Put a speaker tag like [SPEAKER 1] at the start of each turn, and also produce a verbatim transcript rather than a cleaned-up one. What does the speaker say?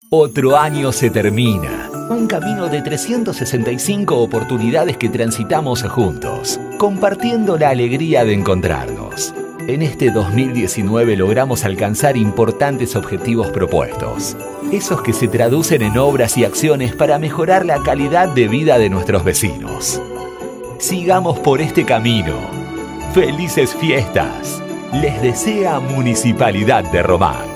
[SPEAKER 1] Otro año se termina. Un camino de trescientas sesenta y cinco oportunidades que transitamos juntos, compartiendo la alegría de encontrarnos. En este dos mil diecinueve logramos alcanzar importantes objetivos propuestos. Esos que se traducen en obras y acciones para mejorar la calidad de vida de nuestros vecinos. Sigamos por este camino. ¡Felices fiestas! Les desea Municipalidad de Román.